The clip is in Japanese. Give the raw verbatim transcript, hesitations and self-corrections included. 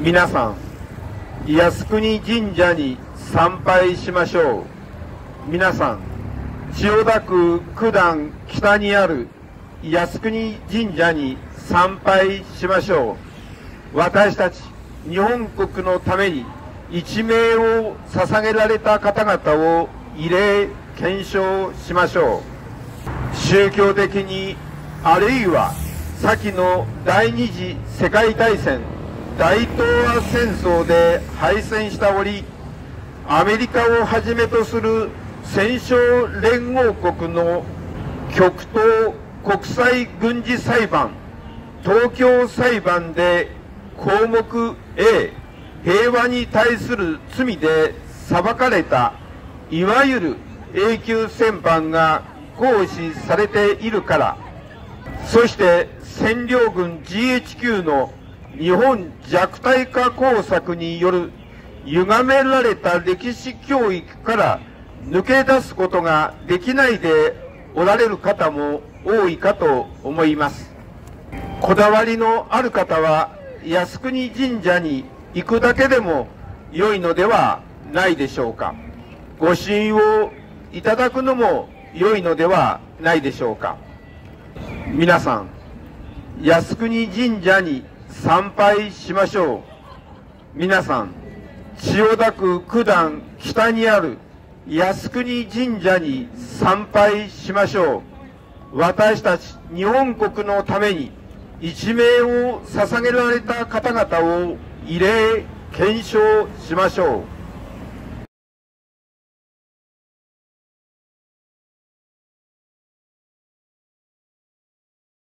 皆さん、靖国神社に参拝しましょう。皆さん、千代田区九段北にある靖国神社に参拝しましょう。私たち日本国のために一命を捧げられた方々を慰霊検証しましょう。宗教的に、あるいは先の第二次世界大戦大東亜戦争で敗戦した折、アメリカをはじめとする戦勝連合国の極東国際軍事裁判東京裁判で項目 A 平和に対する罪で裁かれたいわゆる永久戦犯が行使されているから、そして占領軍 ジーエイチキュー の日本弱体化工作による歪められた歴史教育から抜け出すことができないでおられる方も多いかと思います。こだわりのある方は靖国神社に行くだけでも良いのではないでしょうか。ご朱印をいただくのも良いのではないでしょうか。皆さん、靖国神社に参拝しましょう。皆さん、千代田区九段北にある靖国神社に参拝しましょう。私たち日本国のために一命を捧げられた方々を慰霊検証しましょう。